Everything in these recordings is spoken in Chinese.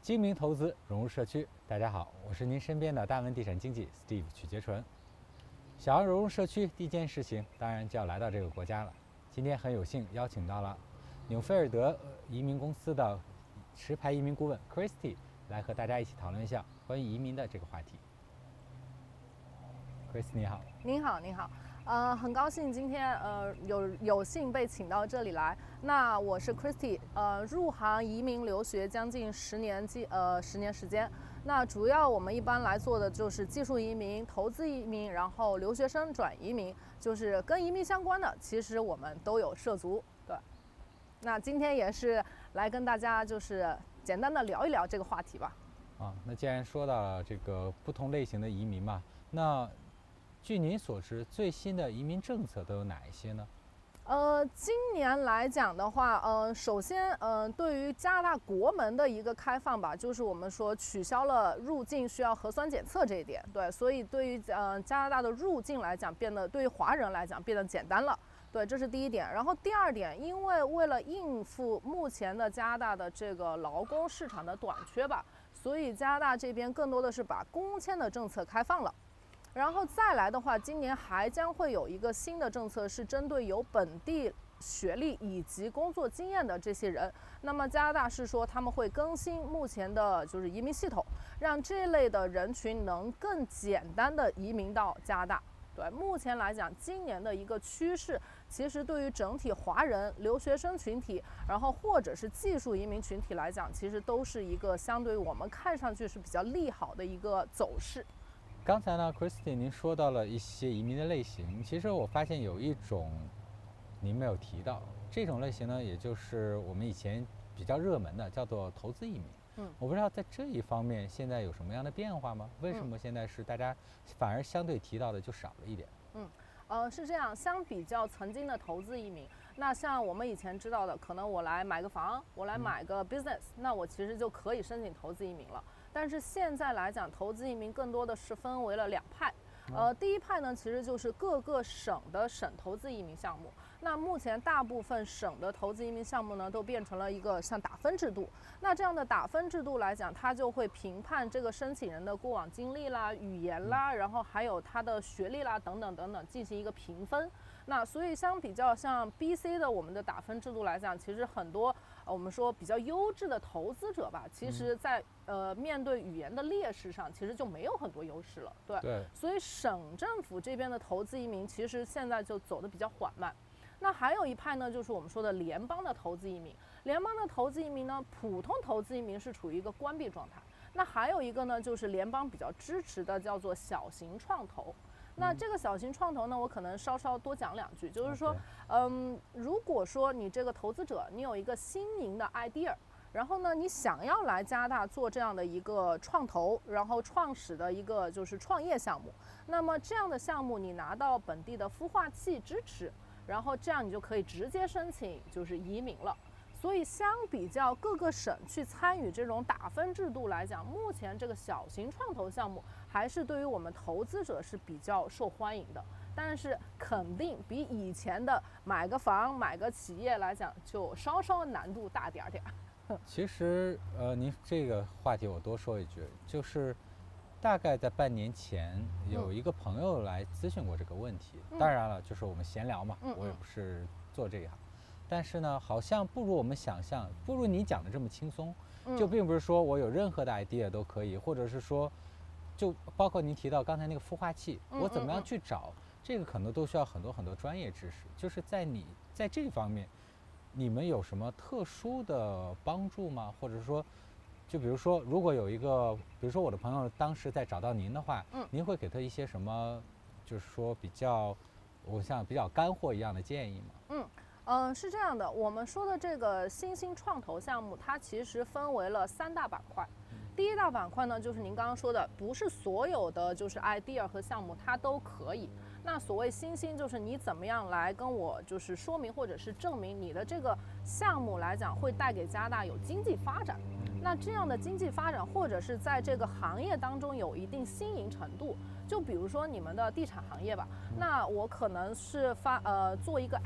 精明投资融入社区，大家好，我是您身边的大文地产经纪 Steve 曲杰纯。想要融入社区，第一件事情当然就要来到这个国家了。今天很有幸邀请到了纽菲尔德移民公司的持牌移民顾问 Christy 来和大家一起讨论一下关于移民的这个话题。Christy 你好。 您好，您好。很高兴今天有幸被请到这里来。那我是 Christy，入行移民留学将近10年时间。那主要我们一般来做的就是技术移民、投资移民，然后留学生转移民，就是跟移民相关的，其实我们都有涉足。对。那今天也是来跟大家就是简单的聊一聊这个话题吧。 那既然说到了这个不同类型的移民嘛，那据您所知，最新的移民政策都有哪一些呢？ 今年来讲的话，首先，对于加拿大国门的一个开放吧，就是我们说取消了入境需要核酸检测这一点，对，所以对于加拿大的入境来讲，对于华人来讲变得简单了，对，这是第一点。然后第二点，因为了应付目前的加拿大的这个劳工市场的短缺吧，所以加拿大这边更多的是把工签的政策开放了。然后再来的话，今年还将会有一个新的政策，是针对有本地学历以及工作经验的这些人。那么加拿大是说他们会更新目前的就是移民系统，让这类的人群能更简单的移民到加拿大。对，目前来讲，今年的一个趋势，其实对于整体华人留学生群体，然后或者是技术移民群体来讲，其实都是一个相对我们看上去是比较利好的一个走势。 刚才呢 ，Christy 您说到了一些移民的类型，其实我发现有一种您没有提到，这种类型呢，也就是我们以前比较热门的，叫做投资移民。我不知道在这一方面现在有什么样的变化吗？为什么现在是大家反而相对提到的就少了一点？ 是这样，相比较曾经的投资移民，那像我们以前知道的，可能我来买个房，我来买个 business，那我其实就可以申请投资移民了。但是现在来讲，投资移民更多的是分为了2派。第一派呢，其实就是各个省的省投资移民项目。那目前大部分省的投资移民项目呢，都变成了一个像打分制度。那这样的打分制度来讲，它就会评判这个申请人的过往经历啦、语言啦，然后还有他的学历啦等等等等，进行一个评分。那所以相比较像 BC 的我们的打分制度来讲，其实很多我们说比较优质的投资者吧，其实在面对语言的劣势上，其实就没有很多优势了。对，所以省政府这边的投资移民其实现在就走得比较缓慢。那还有一派呢，就是我们说的联邦的投资移民。联邦的投资移民呢，普通投资移民是处于一个关闭状态。那还有一个呢，就是联邦比较支持的，叫做小型创投。那这个小型创投呢，我可能稍稍多讲2句，就是说，如果说你这个投资者，你有一个新颖的 idea， 然后呢，你想要来加拿大做这样的一个创投，然后创始的一个就是创业项目，那么这样的项目你拿到本地的孵化器支持，然后这样你就可以直接申请就是移民了。所以相比较各个省去参与这种打分制度来讲，目前这个小型创投项目还是对于我们投资者是比较受欢迎的，但是肯定比以前的买个房、买个企业来讲，就稍稍难度大点点。 其实，您这个话题我多说一句，就是大概在半年前，有一个朋友来咨询过这个问题。当然了，就是我们闲聊嘛，我也不是做这一行。但是呢，好像不如我们想象，不如你讲的这么轻松。就并不是说我有任何的 idea 都可以，或者是说，就包括您提到刚才那个孵化器，我怎么样去找，这个可能都需要很多很多专业知识。就是在这方面，你们有什么特殊的帮助吗？或者说，就比如说，如果有一个，比如说我的朋友当时在找到您的话，您会给他一些什么，就是说我像比较干货一样的建议吗？ 是这样的，我们说的这个新兴创投项目，它其实分为了3大板块。第一大板块呢，就是您刚刚说的，不是所有的就是 idea 和项目它都可以。那所谓新兴，就是你怎么样来跟我就是说明或者是证明你的这个项目来讲会带给加拿大有经济发展。那这样的经济发展，或者是在这个行业当中有一定新颖程度，就比如说你们的地产行业吧，那我可能是做一个 app。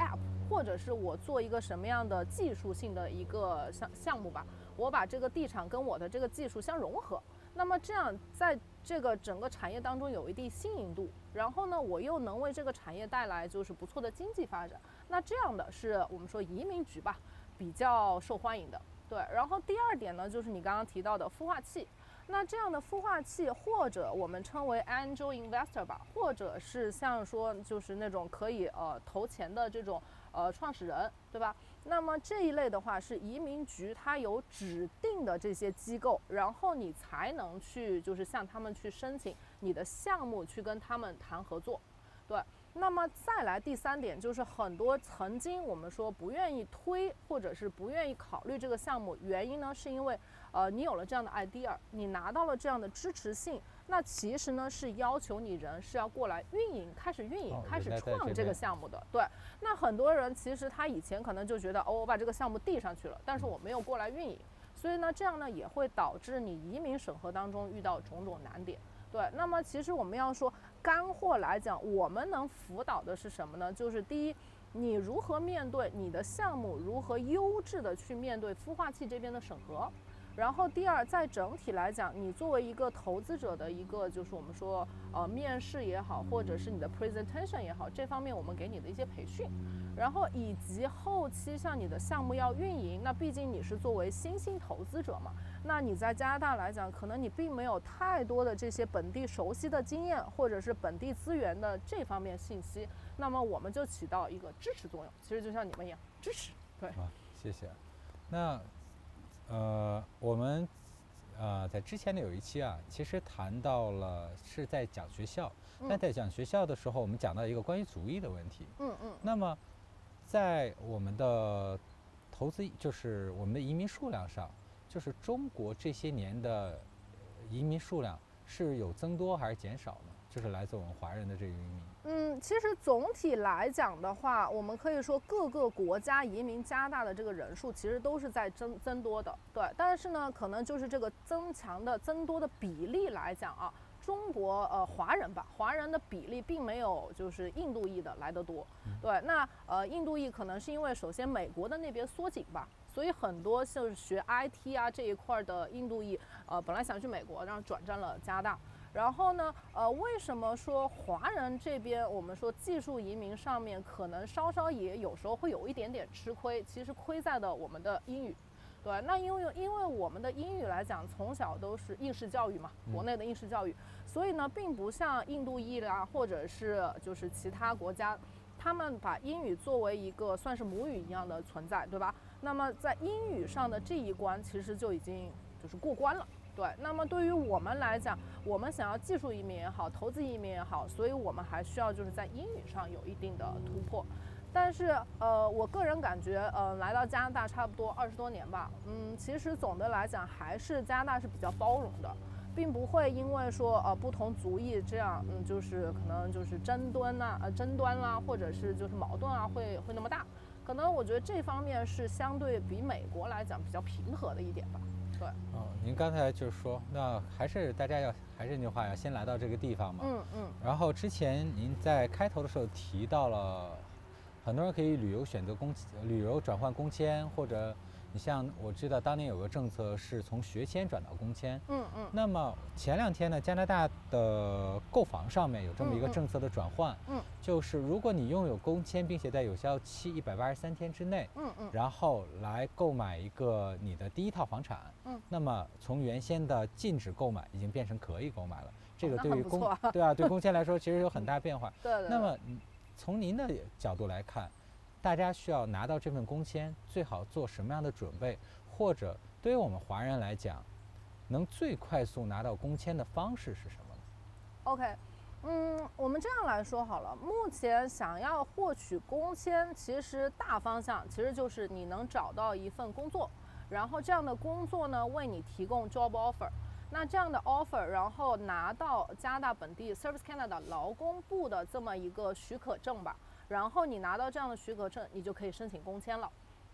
或者是我做一个什么样的技术性的一个项目吧，我把这个地产跟我的这个技术相融合，那么这样在这个整个产业当中有一定新颖度，然后呢，我又能为这个产业带来就是不错的经济发展，那这样的是我们说移民局吧比较受欢迎的。对，然后第二点呢，就是你刚刚提到的孵化器。那这样的孵化器，或者我们称为 angel investor 吧，或者是像说就是那种可以投钱的这种创始人，对吧？那么这一类的话是移民局它有指定的这些机构，然后你才能去就是向他们去申请你的项目，去跟他们谈合作，对。那么再来第三点，就是很多曾经我们说不愿意推或者是不愿意考虑这个项目，原因呢是因为你有了这样的 idea， 你拿到了这样的支持性，那其实呢是要求你人是要过来运营，开始运营，开始创这个项目的。对，那很多人其实他以前可能就觉得我把这个项目递上去了，但是我没有过来运营，所以呢这样呢也会导致你移民审核当中遇到种种难点。对，那么其实我们要说干货来讲，我们能辅导的是什么呢？就是第一，你如何面对你的项目，如何优质的去面对孵化器这边的审核。然后第二，在整体来讲，你作为一个投资者的一个就是我们说面试也好，或者是你的 presentation 也好，这方面我们给你的一些培训，然后以及后期像你的项目要运营，那毕竟你是作为新兴投资者嘛，那你在加拿大来讲，可能你并没有太多的这些本地熟悉的经验，或者是本地资源的这方面信息，那么我们就起到一个支持作用，其实就像你们一样支持。对， 谢谢。那我们在之前的有一期啊，其实谈到了是在讲学校，但在讲学校的时候，我们讲到一个关于族裔的问题。那么在我们的投资，就是我们的移民数量上，就是中国这些年的移民数量是有增多还是减少呢？就是来自我们华人的这个移民。 其实总体来讲的话，我们可以说各个国家移民加拿大的这个人数其实都是在增多的，对。但是呢，可能就是这个增多的比例来讲啊，中国华人吧，华人的比例并没有就是印度裔的来得多，对。那印度裔可能是因为首先美国的那边缩紧吧，所以很多就是学 IT 啊这一块的印度裔，本来想去美国，然后转战了加拿大。然后呢，为什么说华人这边我们说技术移民上面可能稍稍也有时候会有一点点吃亏？其实亏在的我们的英语，对。那因为我们的英语来讲，从小都是应试教育嘛，国内的应试教育，所以呢，并不像印度裔啦，或者是就是其他国家，他们把英语作为一个算是母语一样的存在，对吧？那么在英语上的这一关，其实就已经就是过关了。对，那么对于我们来讲，我们想要技术移民也好，投资移民也好，所以我们还需要就是在英语上有一定的突破。但是我个人感觉，来到加拿大差不多20多年吧，其实总的来讲还是加拿大是比较包容的，并不会因为说不同族裔这样，就是可能就是争端啦，或者是就是矛盾啊会那么大。可能我觉得这方面是相对比美国来讲比较平和的一点吧。对。 您刚才就是说，那还是大家还是那句话，要先来到这个地方嘛。然后之前您在开头的时候提到了，很多人可以旅游转换工签，或者你像我知道当年有个政策是从学签转到工签。那么前2天呢，加拿大的购房上面有这么一个政策的转换。就是如果你拥有工签，并且在有效期183天之内，然后来购买一个你的第一套房产，那么从原先的禁止购买已经变成可以购买了。这个对于对工签来说其实有很大变化。 对。 那么从您的角度来看，大家需要拿到这份工签，最好做什么样的准备？或者对于我们华人来讲，能最快速拿到工签的方式是什么呢 ？OK。我们这样来说好了，目前想要获取工签，其实大方向其实就是你能找到一份工作，然后这样的工作呢为你提供 job offer， 那这样的 offer， 然后拿到加拿大本地 Service Canada 劳工部的这么一个许可证吧，然后你拿到这样的许可证，你就可以申请工签了。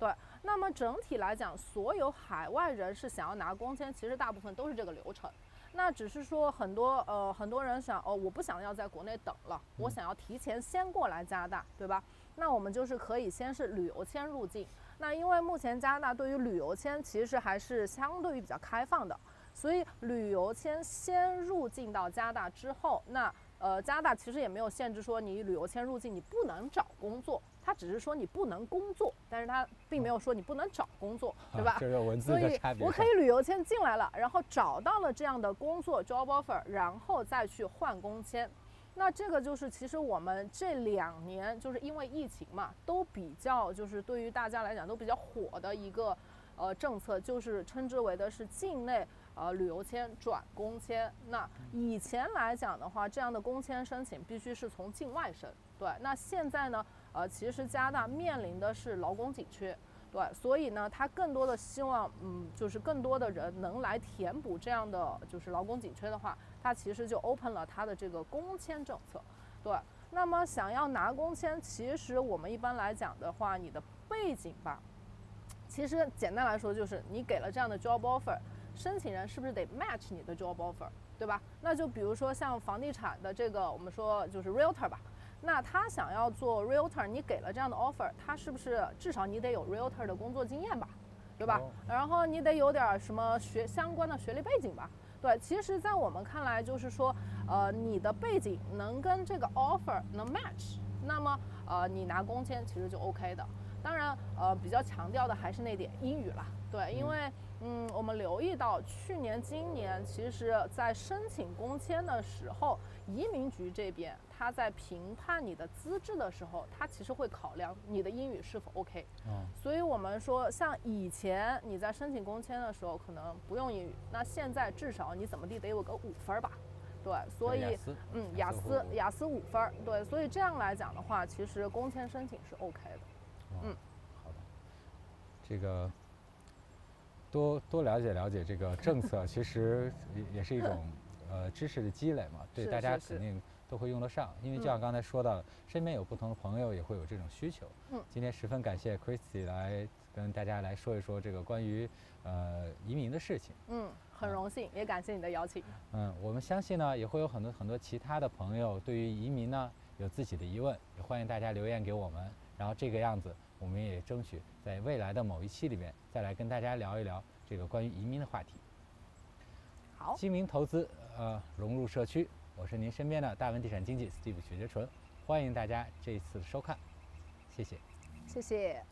对，那么整体来讲，所有海外人士想要拿工签，其实大部分都是这个流程。那只是说很多人想我不想要在国内等了，我想要提前先过来加拿大，对吧？那我们就是可以先是旅游签入境。那因为目前加拿大对于旅游签其实还是相对于比较开放的，所以旅游签先入境到加拿大之后，那加拿大其实也没有限制说你旅游签入境你不能找工作，它只是说你不能工作，但是它并没有说你不能找工作，对吧？ 这个文字的差别。 所以我可以旅游签进来了，然后找到了这样的工作 job offer， 然后再去换工签。那这个就是其实我们这2年就是因为疫情嘛，都比较就是对于大家来讲都比较火的一个政策，就是称之为的是境内旅游签转工签。那以前来讲的话，这样的工签申请必须是从境外申。对，那现在呢，其实加拿大面临的是劳工紧缺。对，所以呢，他更多的希望，就是更多的人能来填补这样的就是劳工紧缺的话，他其实就 open 了他的这个工签政策。对，那么想要拿工签，其实我们一般来讲的话，你的背景吧，其实简单来说就是你给了这样的 job offer， 申请人是不是得 match 你的 job offer， 对吧？那就比如说像房地产的这个，我们说就是 realtor 吧。那他想要做 realtor， 你给了这样的 offer， 他是不是至少你得有 realtor 的工作经验吧，对吧？然后你得有点什么相关的学历背景吧。对，其实在我们看来就是说，你的背景能跟这个 offer 能 match， 那么你拿工签其实就 OK 的。当然，比较强调的还是那点英语啦。对，因为我们留意到去年、今年，其实在申请工签的时候，移民局这边他在评判你的资质的时候，他其实会考量你的英语是否 OK。所以我们说，像以前你在申请工签的时候可能不用英语，那现在至少你怎么地得有个5分吧。对，所以雅思5分。对，所以这样来讲的话，其实工签申请是 OK 的。 好的，这个多了解了解这个政策，其实也是一种知识的积累嘛，对大家肯定都会用得上。因为就像刚才说到，身边有不同的朋友也会有这种需求。今天十分感谢 Christy 来跟大家来说一说这个关于移民的事情。 很荣幸，也感谢你的邀请。 我们相信呢，也会有很多其他的朋友对于移民呢有自己的疑问，也欢迎大家留言给我们。然后这个样子，我们也争取在未来的某一期里面再来跟大家聊一聊这个关于移民的话题。 好， 精明投资，融入社区，我是您身边的大文地产经纪 Steve 许杰纯，欢迎大家这一次的收看，谢谢， 谢谢。